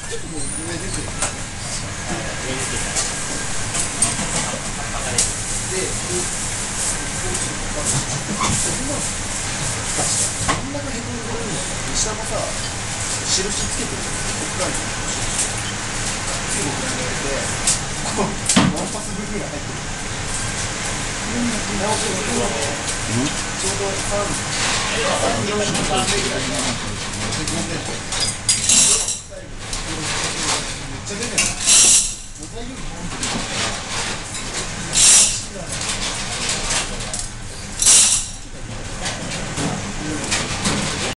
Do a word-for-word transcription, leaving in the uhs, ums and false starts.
ちょっともう上出てる。上出てた。で、こう、こうちょっとかかる。真ん中へこんでるんだよ。下もさ、印つけてるじゃん。ここからつけてくられて、こう、ワンパス分ぐらい入ってる。直しをちょうどさん、さん、よん、さんめいぐらいがへこんでる。めっちゃ出てる。